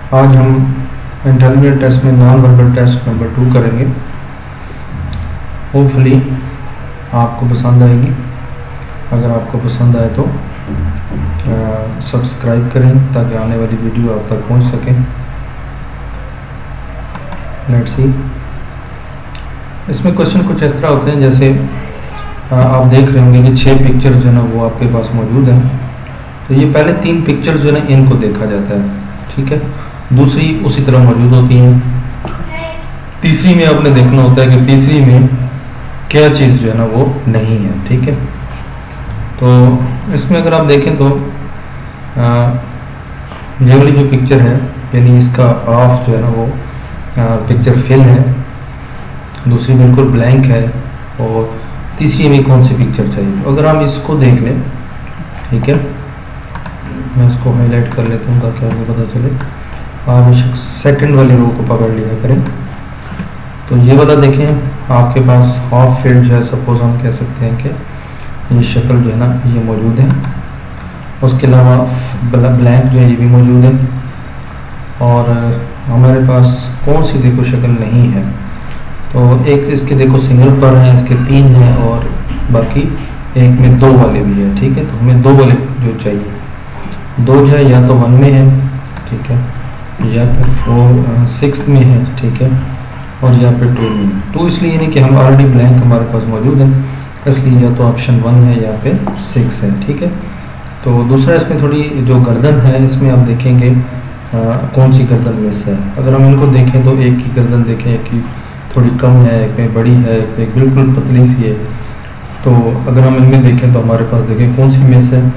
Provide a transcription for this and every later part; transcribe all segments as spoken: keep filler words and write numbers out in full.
आज हम intelligent test में non verbal test number two करेंगे। होपफुली आपको पसंद आएगी। अगर आपको पसंद आए तो सब्सक्राइब करें ताकि आने वाली वीडियो आप तक पहुंच सके। Let's see. इसमें क्वेश्चन कुछ इस तरह होते हैं, जैसे आ, आप देख रहे होंगे कि छह पिक्चर जो है ना वो आपके पास मौजूद हैं। तो ये पहले तीन पिक्चर जो है ना इनको देखा जाता है, ठीक है। दूसरी उसी तरह मौजूद होती है। तीसरी में आपने देखना होता है कि तीसरी में क्या चीज़ जो है ना वो नहीं है, ठीक है। तो इसमें अगर आप देखें तो ये वाली जो पिक्चर है यानी इसका ऑफ जो है ना वो पिक्चर फिल है, दूसरी बिल्कुल ब्लैंक है और तीसरी में कौन सी पिक्चर चाहिए। तो अगर हम इसको देख लें, ठीक है, मैं इसको हाईलाइट कर लेता हूँ ताकि आपको पता चले। आप बेशक सेकंड वाली रो को पकड़ लिया करें। तो ये वाला देखें आपके पास हाफ फील्ड जो है, सपोज हम कह सकते हैं कि ये शक्ल जो है ना ये मौजूद है। उसके अलावा ब्लैंक जो है ये भी मौजूद है। और हमारे पास कौन सी देखो शक्ल नहीं है, तो एक इसके देखो सिंगल पर है, इसके तीन हैं और बाकी एक में दो वाले भी है, ठीक है। तो हमें दो वाले जो चाहिए, दो जो है या तो वन में है, ठीक है, या फिर फोर सिक्स में है, ठीक है, और या फिर टू में है। टू इसलिए नहीं कि हम ऑलरेडी ब्लैंक हमारे पास मौजूद है, इसलिए या तो ऑप्शन वन है या फिर सिक्स है, ठीक है। तो दूसरा इसमें थोड़ी जो गर्दन है इसमें आप देखेंगे आ, कौन सी गर्दन मिस है। अगर हम इनको देखें तो एक की गर्दन देखें, एक की थोड़ी कम है, एक में बड़ी है, एक बिल्कुल पतली सी है। तो अगर हम इनमें देखें तो हमारे पास देखें कौन सी मिस है।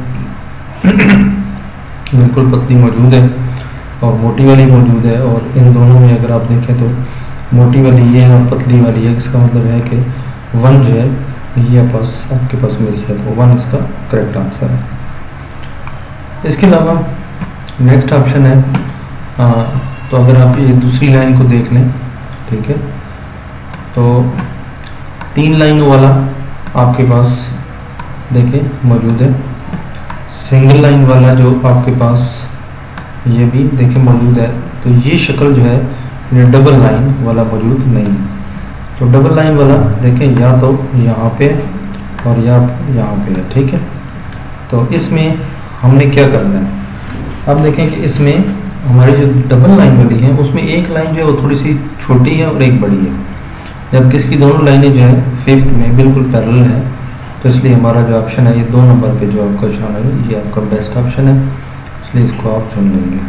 बिल्कुल पतली मौजूद है और मोटी वाली मौजूद है। और इन दोनों में अगर आप देखें तो मोटी वाली ये है और पतली वाली है। इसका मतलब है कि वन जो है ये पास आपके पास मिस है, तो वन इसका करेक्ट आंसर है। इसके अलावा नेक्स्ट ऑप्शन है आ, तो अगर आप ये दूसरी लाइन को देख लें, ठीक है, तो तीन लाइनों वाला आपके पास देखें मौजूद है। सिंगल लाइन वाला जो आपके पास ये भी देखें मौजूद है। तो ये शक्ल जो है ये डबल लाइन वाला मौजूद नहीं है। तो डबल लाइन वाला देखें या तो यहाँ पे और या यहाँ पे है, ठीक है। तो इसमें हमने क्या करना है, अब देखें कि इसमें हमारी जो डबल लाइन वाली है उसमें एक लाइन जो है वो थोड़ी सी छोटी है और एक बड़ी है, जबकि इसकी दोनों लाइनें जो है फिफ्थ में बिल्कुल पैरेलल है। तो इसलिए हमारा जो ऑप्शन है ये दो नंबर पे जो आपका ऑप्शन है ये आपका बेस्ट ऑप्शन है, इसलिए इसको आप चुन लेंगे।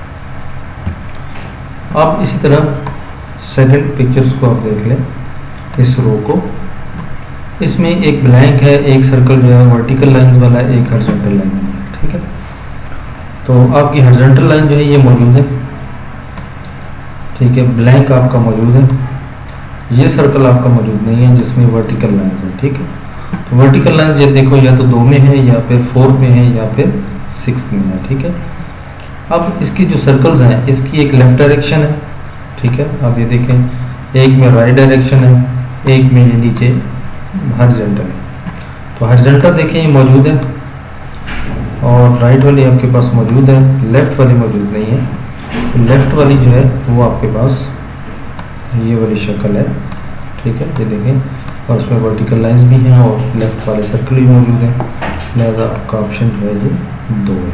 अब इसी तरह सेकंड पिक्चर्स को आप देख लें, इस रो को। इसमें एक ब्लैंक है, एक सर्कल जो है वर्टिकल लाइंस वाला है, एक हॉरिजॉन्टल लाइन है, ठीक है। तो आपकी हॉरिजॉन्टल लाइन जो है ये मौजूद है, ठीक है, ब्लैंक आपका मौजूद है। ये सर्कल आपका मौजूद नहीं है जिसमें वर्टिकल लाइंस है, ठीक है। तो वर्टिकल लाइंस ये देखो या तो दो में है या फिर फोर्थ में है या फिर सिक्स में है, ठीक है। अब इसकी जो सर्कल्स हैं इसकी एक लेफ्ट डायरेक्शन है, ठीक है। अब ये देखें एक में राइट डायरेक्शन है, एक में ये नीचे हॉरिजॉन्टल है। तो हॉरिजॉन्टल देखें ये मौजूद है और राइट वाली आपके पास मौजूद है, लेफ्ट वाली मौजूद नहीं है। तो लेफ्ट वाली जो है वो आपके पास ये वाली शक्ल है, ठीक है, ये देखें। और इसमें वर्टिकल लाइंस भी हैं और लेफ्ट वाले सर्कल भी मौजूद है, लिहाजा आपका ऑप्शन जो है ये दो है।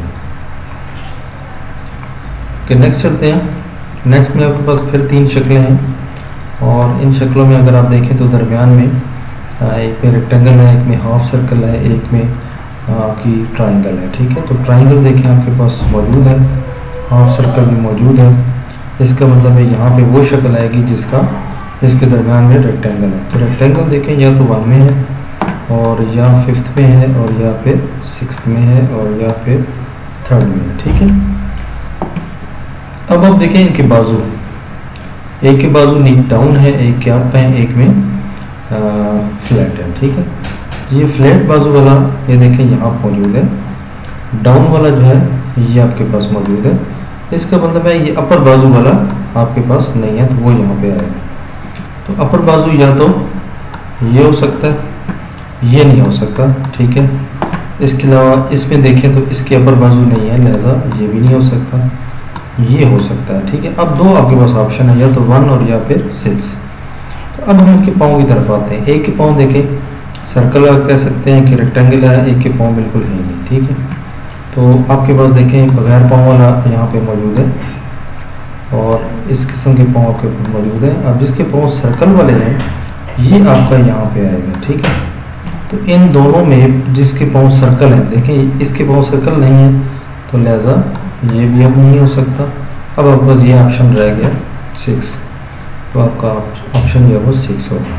कि नेक्स्ट चलते हैं। नेक्स्ट में आपके पास फिर तीन शक्लें हैं और इन शक्लों में अगर आप देखें तो दरमियान में एक में रेक्टेंगल है, एक में हाफ सर्कल है, एक में आपकी ट्राइंगल है, ठीक है। तो ट्राइंगल देखें आपके पास मौजूद है, हाफ सर्कल भी मौजूद है। इसका मतलब है यहाँ पे वो शक्ल आएगी जिसका इसके दरमियान में रेक्टेंगल है। तो रेक्टेंगल देखें या तो वन में है और या फिफ्थ में है और या फिर सिक्स्थ में है और या फिर थर्ड में है, ठीक है। अब आप देखें इनके बाजू, एक के बाजू नीचे डाउन है, एक के अप है, एक में आ, फ्लैट है, ठीक है। ये फ्लैट बाजू वाला ये देखें यहाँ मौजूद है, डाउन वाला जो है ये आपके पास मौजूद है। इसका मतलब है ये अपर बाजू वाला आपके पास नहीं है, तो वो यहाँ पे आएगा। तो अपर बाजू या तो ये हो सकता है, ये नहीं हो सकता, ठीक है। इसके अलावा इसमें देखें तो इसके अपर बाजू नहीं है, लिहाजा ये भी नहीं हो सकता। ये हो सकता है, ठीक है। अब दो आपके पास ऑप्शन है, या तो वन और या फिर सिक्स। तो अब हम इनके पाँव की तरफ आते हैं। एक के पाँव देखें सर्कल कह सकते हैं कि रेक्टेंगल है, एक के पाँव बिल्कुल है नहीं, ठीक है। तो आपके पास देखें बगैर पाँव वाला यहाँ पे मौजूद है और इस किस्म के पाँव आपके मौजूद है। अब जिसके पाँव सर्कल वाले हैं ये आपका यहाँ पे आएगा, ठीक है। तो इन दोनों में जिसके पाँव सर्कल हैं, देखें इसके पाँव सर्कल नहीं है तो लिहाजा ये भी अब नहीं हो सकता। अब आपके पास ये ऑप्शन रह गया सिक्स, तो आपका ऑप्शन जो है वो सिक्स होगा।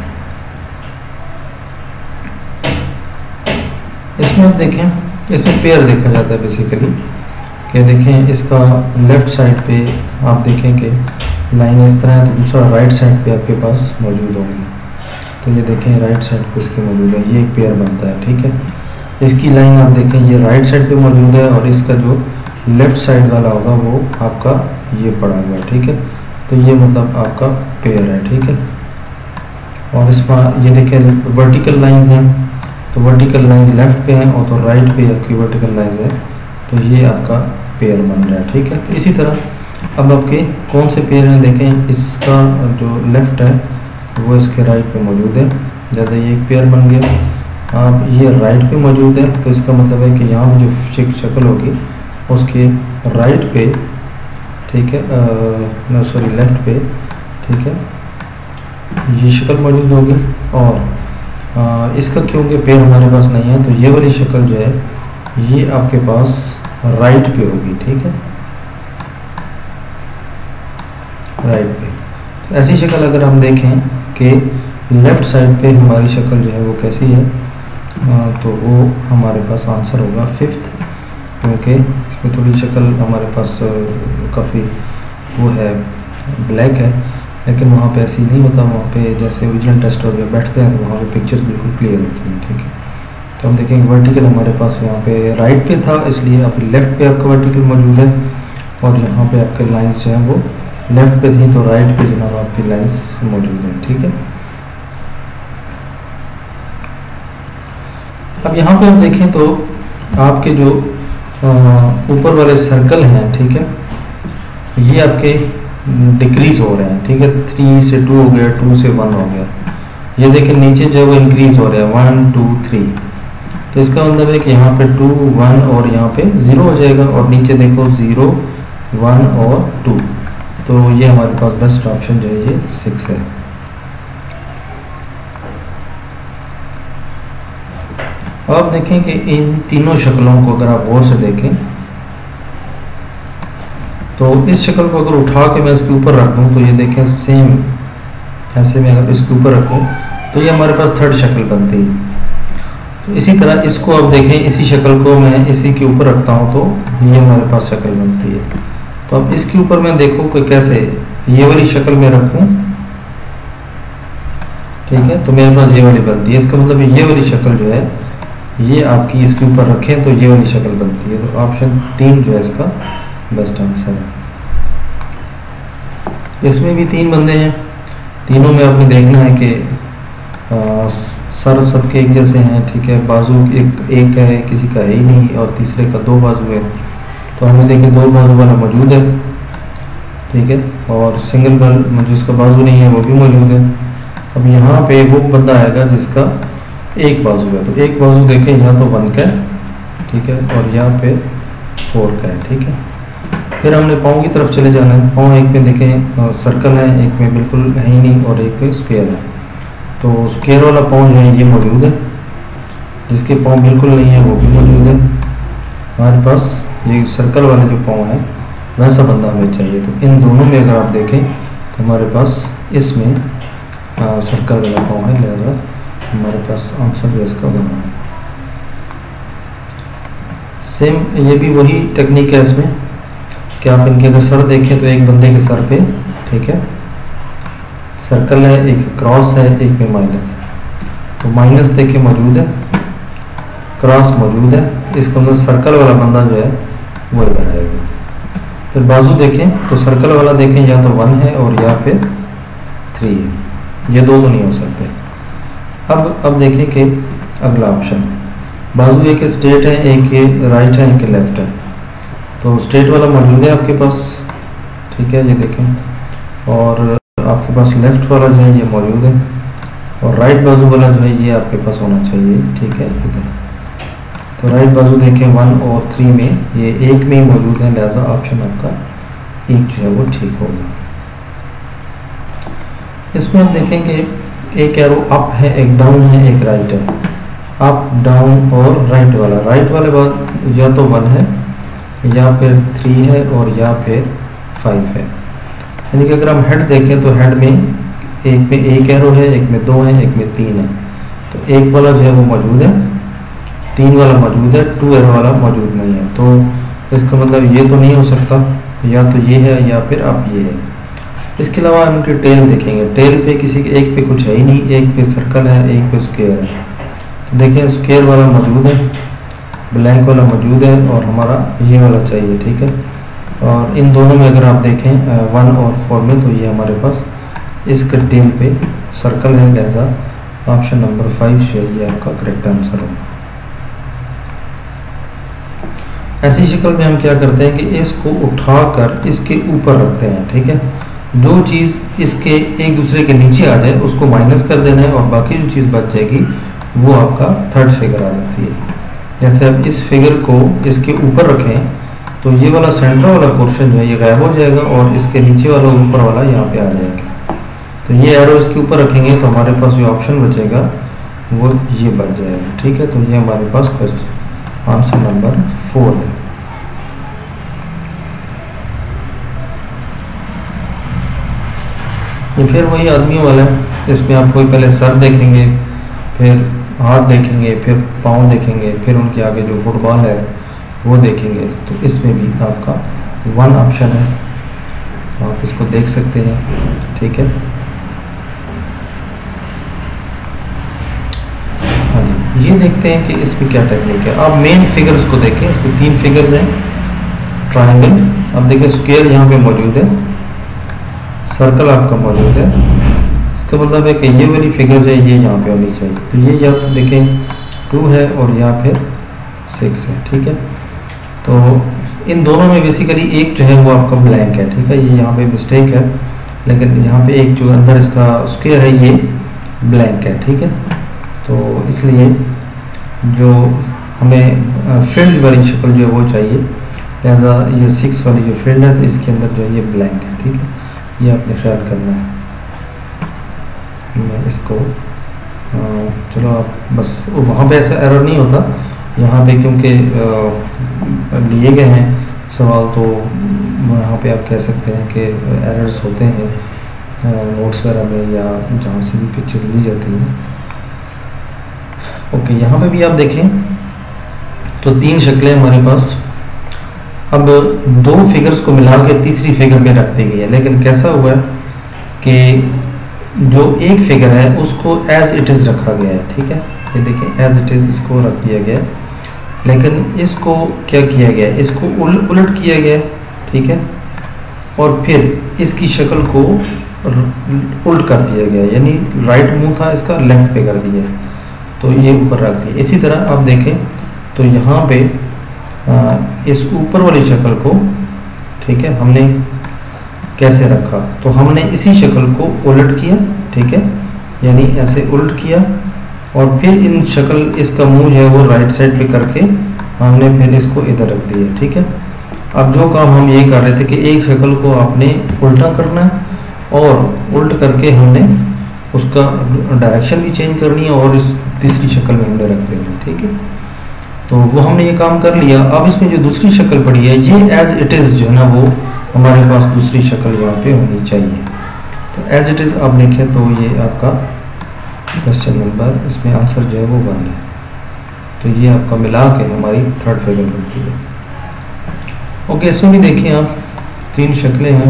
इसमें आप देखें, इसमें पेयर देखा जाता है बेसिकली कि देखें इसका लेफ़्ट साइड पे आप देखें कि लाइन इस तरह है, तो दूसरा राइट साइड पे आपके पास मौजूद होगी। तो ये देखें राइट साइड पे इसके मौजूद है, ये एक पेयर बनता है, ठीक है। इसकी लाइन आप देखें ये राइट साइड पे मौजूद है और इसका जो लेफ़्ट साइड वाला होगा वो आपका ये पड़ा हुआ है, ठीक है। तो ये मतलब आपका पेयर है, ठीक है। और इसमें ये देखें वर्टिकल लाइंस हैं, तो वर्टिकल लाइंस लेफ्ट पे हैं और तो राइट पे आपकी वर्टिकल लाइंस है, तो ये आपका पेयर बन रहा है, ठीक है। तो इसी तरह अब आपके कौन से पेयर हैं देखें, इसका जो लेफ़्ट है वो इसके राइट पे मौजूद है, ज़्यादा ये एक पेयर बन गया। आप ये राइट पे मौजूद है तो इसका मतलब है कि यहाँ पर जो शक्ल होगी उसके राइट पे, ठीक है, नो सॉरी लेफ्ट पे, ठीक है, ये शक्ल मौजूद होगी। और आ, इसका क्योंकि पेयर हमारे पास नहीं है तो ये वाली शक्ल जो है ये आपके पास राइट पे होगी, ठीक है, राइट पे। तो ऐसी शक्ल अगर हम देखें कि लेफ़्ट साइड पे हमारी शक्ल जो है वो कैसी है, आ, तो वो हमारे पास आंसर होगा फिफ्थ, क्योंकि इसमें थोड़ी शक्ल हमारे पास काफ़ी वो है, ब्लैक है, लेकिन वहाँ पे ऐसी नहीं होता। वहाँ पे जैसे ओरिजिनल टेस्टर में बैठते हैं तो वहाँ पे पिक्चर्स बिल्कुल क्लियर होती हैं, ठीक है। तो हम देखेंगे वर्टिकल हमारे पास यहाँ पे राइट पे था, इसलिए अब लेफ़्ट पे आपका वर्टिकल मौजूद है और यहाँ पे आपके लाइंस जो हैं वो लेफ़्ट पे थी तो राइट पे जनाब आपकी लाइंस मौजूद हैं, ठीक है। अब यहाँ पे आप देखें तो आपके जो ऊपर वाले सर्कल हैं, ठीक है, ये आपके डिक्रीज हो रहे हैं, ठीक है। थ्री से टू हो गया, टू से वन हो गया। ये देखिए नीचे जो है वो इंक्रीज हो रहा है, वन टू थ्री। तो इसका मतलब है कि यहाँ पे टू वन और यहाँ पे ज़ीरो हो जाएगा और नीचे देखो ज़ीरो वन और टू। तो ये हमारे पास बेस्ट ऑप्शन जो है ये सिक्स है। अब देखें कि इन तीनों शक्लों को अगर आप गौर से देखें तो इस शक्ल को अगर उठा के मैं इसके ऊपर रख दूँ तो ये देखें सेम ऐसे में अगर इसके ऊपर रखूँ तो ये हमारे पास थर्ड शक्ल बनती है। तो इसी तरह इसको आप देखें, इसी शक्ल को मैं इसी के ऊपर रखता हूँ तो ये हमारे पास शक्ल बनती है। तो अब इसके ऊपर मैं देखूँ कि कैसे ये वाली शक्ल में रखूँ, ठीक है, तो मेरे पास ये वाली बनती है। इसका मतलब ये वाली शक्ल जो है ये आपकी इसके ऊपर रखें तो ये वाली शक्ल बनती है। तो ऑप्शन तीन जो है इसका बेस्ट आंसर है। इसमें भी तीन बंदे हैं, तीनों में आपने देखना है कि आ, सर सबके एक जैसे हैं, ठीक है, बाजू एक एक है, किसी का है ही नहीं और तीसरे का दो बाजू है। तो हमें देखें दो बाजू वाला मौजूद है, ठीक है, और सिंगल बल जिसका बाजू नहीं है वो भी मौजूद है। अब यहाँ पे वो बंदा आएगा जिसका एक बाजू है, तो एक बाजू देखें यहाँ तो वन का है, ठीक है, और यहाँ पे फोर का है, ठीक है। फिर हमने पाँव की तरफ चले जाना है। पाँव एक में देखें सर्कल है, एक में बिल्कुल है ही नहीं और एक में स्क्वायर है। तो स्क्वायर वाला पाँव जो है ये मौजूद है, जिसके पाँव बिल्कुल नहीं है वो भी मौजूद है। हमारे पास ये सर्कल वाले जो पाँव है वैसा बंदा हमें चाहिए। तो इन दोनों में अगर आप देखें तो हमारे पास इसमें आ, सर्कल वाला पाँव है, लिहाजा हमारे पास आंसर जो इसका बना है। सेम ये भी वही टेक्निक है इसमें कि आप इनके अगर सर देखें तो एक बंदे के सर पे, ठीक है, सर्कल है, एक क्रॉस है, एक में माइनस है। तो माइनस देखें मौजूद है, क्रॉस मौजूद है, इसका मतलब सर्कल वाला बंदा जो है वो इधर आएगा। फिर बाजू देखें तो सर्कल वाला देखें या तो वन है और या फिर थ्री है, ये दो तो नहीं हो सकते। अब अब देखें कि अगला ऑप्शन बाजू एक स्ट्रेट है, एक राइट है, एक लेफ्ट है। तो स्ट्रेट वाला मौजूद है आपके पास, ठीक है, ये देखें। और आपके पास लेफ्ट वाला जो है ये मौजूद है, और राइट बाजू वाला जो है ये आपके पास होना चाहिए, ठीक है इधर। तो राइट बाजू देखें वन और थ्री में ये एक में ही मौजूद है, लिहाजा ऑप्शन आपका एक जो है वो ठीक होगा। इसमें हम देखें कि एक एरो अप है, एक डाउन है, एक राइट है। अप डाउन और राइट वाला, राइट वाले बाद या तो वन है या फिर थ्री है और या फिर फाइव है। यानी कि अगर हम हेड देखें तो हेड में एक में एक एरो है, एक में दो है, एक में तीन है। तो एक वाला जो है वो मौजूद है, तीन वाला मौजूद है, टू एरो वाला मौजूद नहीं है। तो इसका मतलब ये तो नहीं हो सकता, या तो ये है या फिर अब ये है। इसके अलावा हम उनकी टेल देखेंगे, टेल पे किसी के एक पे कुछ है ही नहीं, एक पे सर्कल है, एक पे स्क्वायर है। तो देखिए स्क्वायर वाला मौजूद है, ब्लैंक वाला मौजूद है और हमारा ये वाला चाहिए, ठीक है। और इन दोनों में अगर आप देखें वन और फोर में, तो ये हमारे पास इसके टेल पे सर्कल है, लिहाजा ऑप्शन नंबर फाइव जो है ये आपका करेक्ट आंसर होगा। ऐसी शक्ल में हम क्या करते हैं कि इसको उठाकर इसके ऊपर रखते हैं, ठीक है। जो चीज़ इसके एक दूसरे के नीचे आ जाए उसको माइनस कर देना है, और बाकी जो चीज़ बच जाएगी वो आपका थर्ड फिगर आ जाती है। जैसे अब इस फिगर को इसके ऊपर रखें तो ये वाला सेंटर वाला पोर्शन जो है ये गायब हो जाएगा, और इसके नीचे वाला ऊपर वाला यहाँ पे आ जाएगा। तो ये एरो इसके ऊपर रखेंगे तो हमारे पास जो ऑप्शन बचेगा वो ये बच जाएगा, ठीक है। तो ये हमारे पास क्वेश्चन आंसर नंबर फोर है। ये फिर वही आदमियों वाला है, इसमें आप कोई पहले सर देखेंगे, फिर हाथ देखेंगे, फिर पाँव देखेंगे, फिर उनके आगे जो फुटबॉल है वो देखेंगे। तो इसमें भी आपका वन ऑप्शन है, आप इसको देख सकते हैं, ठीक है। हाँ जी, ये देखते हैं कि इसमें क्या टेक्निक है। आप मेन फिगर्स को देखें, इसमें तीन फिगर्स हैं। ट्रायंगल, अब देखिए स्क्वायर यहाँ पे मौजूद है, सर्कल आपका मौजूद है। इसका मतलब है कि ये वाली फिगर जो है ये यहाँ पे होनी चाहिए। तो ये या तो देखें टू है और या फिर सिक्स है, ठीक है। तो इन दोनों में बेसिकली एक जो है वो आपका ब्लैंक है, ठीक है। ये यहाँ पे मिस्टेक है, लेकिन यहाँ पे एक जो अंदर इसका स्क्वायर है ये ब्लैंक है, ठीक है। तो इसलिए जो हमें फील्ड वाली शक्ल जो है वो चाहिए, लिहाजा ये सिक्स वाली जो फील्ड है तो इसके अंदर जो है ये ब्लैंक है, ठीक है। ये आपने ख्याल करना है। मैं इसको आ, चलो आप बस वहाँ पे ऐसा एरर नहीं होता, यहाँ पे क्योंकि लिए गए हैं सवाल, तो यहाँ पे आप कह सकते हैं कि एरर्स होते हैं नोट्स वगैरह में या जहाँ से भी पिक्चर्स ली जाती हैं। ओके, यहाँ पे भी आप देखें तो तीन शक्लें हमारे पास। अब दो फिगर्स को मिला के तीसरी फिगर में रख दी गई है, लेकिन कैसा हुआ है कि जो एक फिगर है उसको एज इट इज़ रखा गया है, ठीक है। ये देखिए एज इट इज़ इसको रख दिया गया है, लेकिन इसको क्या किया गया है, इसको उल, उलट किया गया है, ठीक है। और फिर इसकी शक्ल को उल्ट कर दिया गया, यानी राइट मुंह था इसका लेफ्ट पे कर दिया, तो ये ऊपर रख दिया। इसी तरह आप देखें तो यहाँ पे आ, इस ऊपर वाली शक्ल को, ठीक है, हमने कैसे रखा, तो हमने इसी शक्ल को उलट किया, ठीक है, यानी ऐसे उलट किया, और फिर इन शक्ल इसका मुंह जो है वो राइट साइड पे करके हमने फिर इसको इधर रख दिया, ठीक है। अब जो काम हम ये कर रहे थे कि एक शक्ल को आपने उल्टा करना है और उल्ट करके हमने उसका डायरेक्शन भी चेंज करनी है और इस तीसरी शक्ल में हमने रख देना, ठीक है। तो वो हमने ये काम कर लिया। अब इसमें जो दूसरी शक्ल पड़ी है ये एज इट इज़ जो है ना वो हमारे पास दूसरी शक्ल यहाँ पे होनी चाहिए। तो एज इट इज़ आप देखें तो ये आपका क्वेश्चन नंबर, इसमें आंसर जो है वो वन है। तो ये आपका मिला के हमारी थर्ड फिगर बनती है। ओके, इसमें भी देखें आप तीन शक्लें हैं।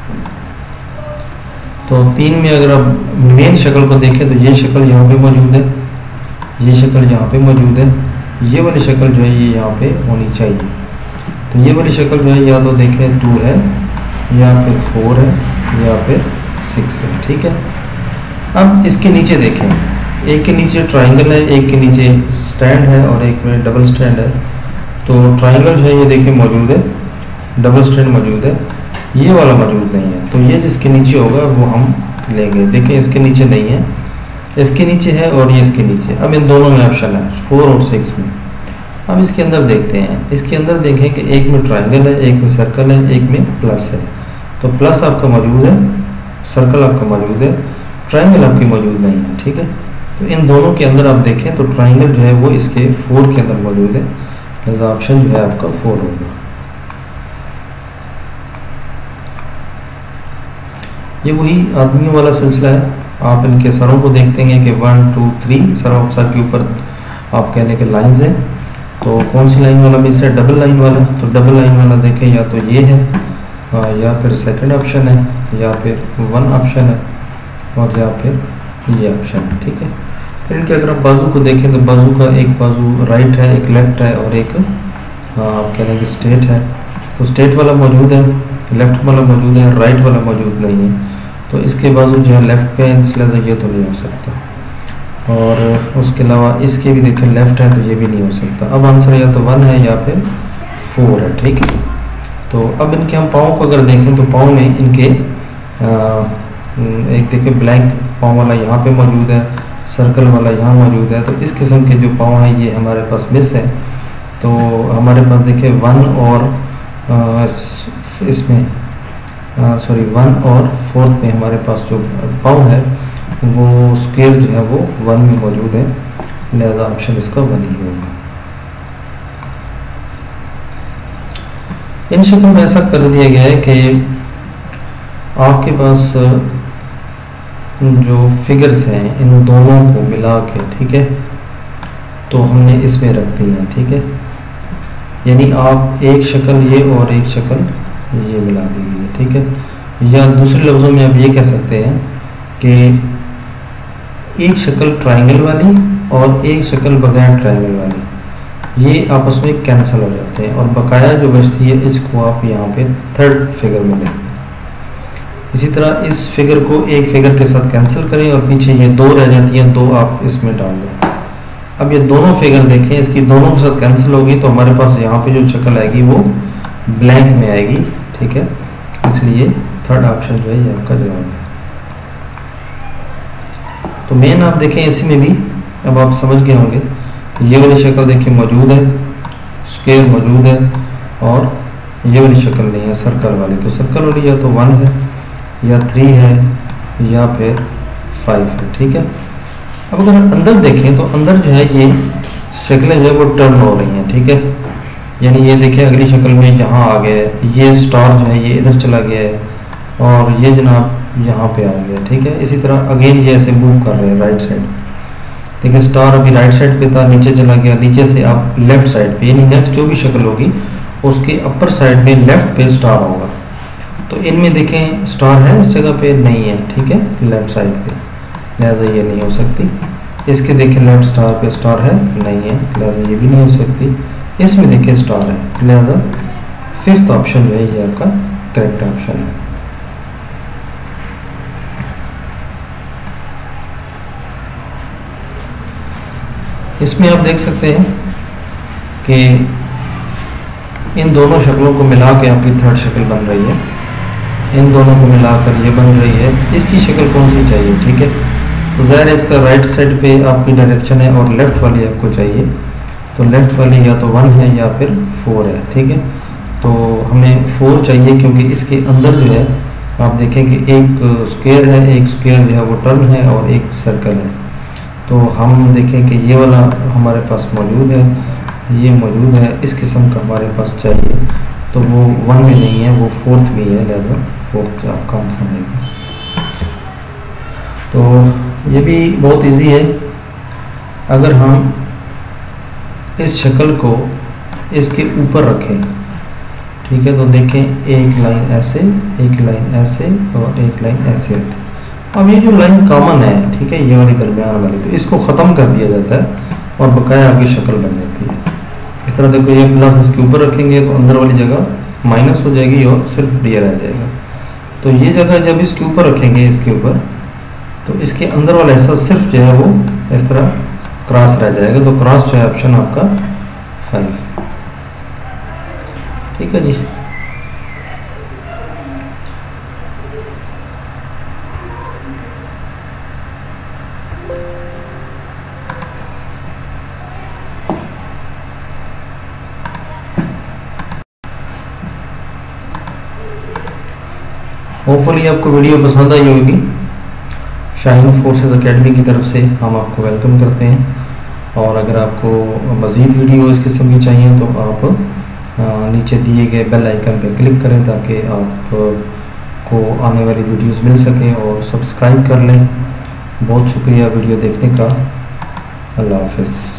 तो तीन में अगर आप मेन शक्ल को देखें तो ये शक्ल यहाँ पे मौजूद है, ये शक्ल यहाँ पे मौजूद है, ये वाली शक्ल जो है ये यहाँ पे होनी चाहिए। तो ये वाली शक्ल जो है या तो देखें टू है या फिर फोर है या फिर सिक्स है, ठीक है। अब इसके नीचे देखें, एक के नीचे ट्रायंगल है, एक के नीचे स्टैंड है और एक में डबल स्टैंड है। तो ट्रायंगल जो है ये देखें मौजूद है, डबल स्टैंड मौजूद है, ये वाला मौजूद नहीं है, तो ये जिसके नीचे होगा वो हम लेंगे। देखिए इसके नीचे नहीं है, इसके नीचे है और ये इसके नीचे। अब इन दोनों में ऑप्शन है फोर और सिक्स में। अब इसके अंदर देखते हैं, इसके अंदर देखें कि एक में ट्रायंगल है, एक में सर्कल है, एक में प्लस है। तो प्लस आपका मौजूद है, सर्कल आपका मौजूद है, ट्रायंगल आपकी मौजूद नहीं है, ठीक है। तो इन दोनों के अंदर आप देखें तो ट्रायंगल जो है वो इसके फोर के अंदर मौजूद है, लिहाजा ऑप्शन जो है आपका फोर होगा। ये वही आदमियों वाला सिलसिला है। आप इनके सरों को देखते हैं कि वन टू थ्री सरों सर के ऊपर आप कहने के लाइंस हैं। तो कौन सी लाइन वाला भी से डबल लाइन वाला, तो डबल लाइन वाला देखें या तो ये है या फिर सेकंड ऑप्शन है या फिर वन ऑप्शन है और या फिर ये ऑप्शन है, ठीक है। फिर इनके अगर आप बाजू को देखें तो बाजू का एक बाजू राइट है, एक लेफ्ट है और एक आप कह लें कि स्ट्रेट है। तो स्ट्रेट वाला मौजूद है, लेफ्ट वाला मौजूद है, राइट वाला मौजूद नहीं है। तो इसके बाजू जो है लेफ्ट पे है, इसलिए ये तो नहीं हो सकता। और उसके अलावा इसके भी देखें लेफ्ट है तो ये भी नहीं हो सकता। अब आंसर या तो वन है या फिर फोर है, ठीक है। तो अब इनके हम पाँव को अगर देखें तो पाँव में इनके आ, एक देखिए ब्लैंक पाँव वाला यहाँ पे मौजूद है, सर्कल वाला यहाँ मौजूद है। तो इस किस्म के जो पाँव हैं ये हमारे पास मिस है। तो हमारे पास देखिए वन और आ, इसमें सॉरी वन और फोर्थ में हमारे पास जो पाँव है वो स्क्वायर जो है वो वन में मौजूद है, लिहाजा ऑप्शन इसका वन ही होगा। इन शक्ल में ऐसा कर दिया गया है कि आपके पास जो फिगर्स हैं इन दोनों को मिला के, ठीक है, तो हमने इसमें रख दी है, ठीक है। यानी आप एक शक्ल ये और एक शक्ल ये मिला दी है, ठीक है। या दूसरे लफ्ज़ों में आप ये कह सकते हैं कि एक शक्ल ट्रायंगल वाली और एक शक्ल बगैर ट्रायंगल वाली ये आपस में कैंसिल हो जाते हैं और बकाया जो बचती है इसको आप यहाँ पे थर्ड फिगर में लें। इसी तरह इस फिगर को एक फिगर के साथ कैंसिल करें और पीछे ये दो रह जाती हैं, दो आप इसमें डाल दें। अब ये दोनों फिगर देखें, इसकी दोनों के साथ कैंसिल होगी तो हमारे पास यहाँ पे जो शक्ल आएगी वो ब्लैंक में आएगी, ठीक है। इसलिए थर्ड ऑप्शन जो है ये आपका जवाब है। तो मेन आप देखें इसी में भी अब आप समझ गए होंगे, ये वाली शक्ल देखिए मौजूद है, स्क्वायर मौजूद है और ये वाली शक्ल नहीं है सर्कल वाली। तो सर्कल वाली या तो वन है या थ्री है या फिर फाइव है, ठीक है। अब अगर अंदर देखें तो अंदर जो है ये शक्लें जो है वो टर्न हो रही हैं, ठीक है। यानी ये देखें अगली शक्ल में यहाँ आ गया है, ये स्टार जो है ये इधर चला गया है और ये जनाब यहाँ पे आ गया, ठीक है। इसी तरह अगेन ये ऐसे मूव कर रहे हैं राइट साइड। देखिए स्टार अभी राइट साइड पे था, नीचे चला गया, नीचे से आप लेफ्ट साइड पे, यानी नेक्स्ट जो भी शक्ल होगी उसके अपर साइड में लेफ्ट पे स्टार होगा। तो इनमें देखें स्टार है इस जगह पे नहीं है, ठीक है, लेफ्ट साइड पे, लिहाजा ये नहीं हो सकती। इसके देखें लेफ्ट स्टार पे स्टार है नहीं है, लिहाजा ये भी नहीं हो सकती। इसमें देखिए स्टार है, लिहाजा फिफ्थ ऑप्शन जो है ये आपका करेक्ट ऑप्शन है। इसमें आप देख सकते हैं कि इन दोनों शक्लों को मिला के आपकी थर्ड शक्ल बन रही है, इन दोनों को मिलाकर ये बन रही है। इसकी शक्ल कौन सी चाहिए, ठीक है। तो ज़ाहिर है इसका राइट साइड पे आपकी डायरेक्शन है और लेफ़्ट वाली आपको चाहिए। तो लेफ़्ट वाली या तो वन है या फिर फोर है, ठीक है। तो हमें फोर चाहिए क्योंकि इसके अंदर जो है आप देखें कि एक स्क्वायर है, एक स्क्वायर जो है वो टर्न है और एक सर्कल है। तो हम देखें कि ये वाला हमारे पास मौजूद है, ये मौजूद है, इस किस्म का हमारे पास चाहिए। तो वो वन में नहीं है, वो फोर्थ में है, लिहाजा फोर्थ आपका आंसर आएगा। तो ये भी बहुत इजी है। अगर हम इस शक्ल को इसके ऊपर रखें, ठीक है, तो देखें एक लाइन ऐसे, एक लाइन ऐसे और एक लाइन ऐसे होती है। अब ये जो लाइन कॉमन है, ठीक है, ये वाली दरमियान वाली, तो इसको ख़त्म कर दिया जाता है और बकाया आपकी शक्ल बन जाती है। इस तरह देखो ये प्लस इसके ऊपर रखेंगे तो अंदर वाली जगह माइनस हो जाएगी और सिर्फ डी रह जाएगा। तो ये जगह जब इसके ऊपर रखेंगे, इसके ऊपर, तो इसके अंदर वाला हिस्सा सिर्फ जो है वो इस तरह क्रॉस रह जाएगा। तो क्रॉस जो है ऑप्शन आपका फाइव, ठीक है जी। होपफुली आपको वीडियो पसंद आई होगी। शाहीन फोर्सेस एकेडमी की तरफ से हम आपको वेलकम करते हैं, और अगर आपको मज़ीद वीडियो इस किस्म की चाहिए तो आप नीचे दिए गए बेल आइकन पर क्लिक करें ताकि आपको आने वाली वीडियोस मिल सकें, और सब्सक्राइब कर लें। बहुत शुक्रिया वीडियो देखने का। अल्लाह हाफ़िज़।